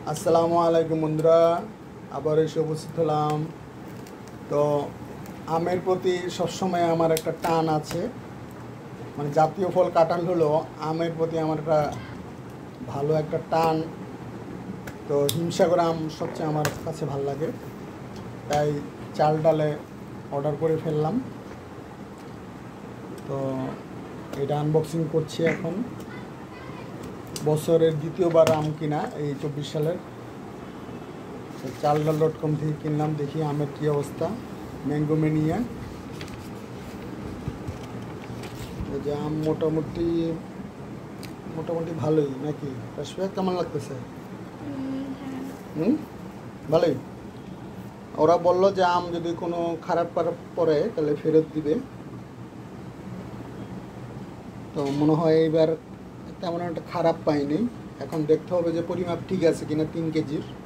আসসালামু আলাইকুম বন্ধুরা, আবার এসে উপস্থিত হলাম। তো আমের প্রতি সবসময় আমার একটা টান আছে, মানে জাতীয় ফল কাঁঠাল হলো, আমের প্রতি আমার একটা ভালো একটা টান। তো হিমসাগর আম সবচেয়ে আমার কাছে ভালো লাগে, তাই চাল ডালে অর্ডার করে ফেললাম। তো এটা আনবক্সিং করছি এখন। বছরের দ্বিতীয়বার আম কিনা এই 24 সালের। চালডাল.com থেকে কিনলাম, দেখি আমের কী অবস্থা। ম্যাঙ্গো ম্যানিয়া, এই যে আম মোটামুটি মোটামুটি ভালোই নাকি? কাশফিয়া কেমন লাগতেছে? ভালোই। ওরা বললো যে আম যদি কোনো খারাপ পড়ে তাহলে ফেরত দিবে। তো মনে হয় এবার তেমন একটা খারাপ পাইনি। এখন দেখতে হবে যে পরিমাপ ঠিক আছে কিনা 3 কেজির।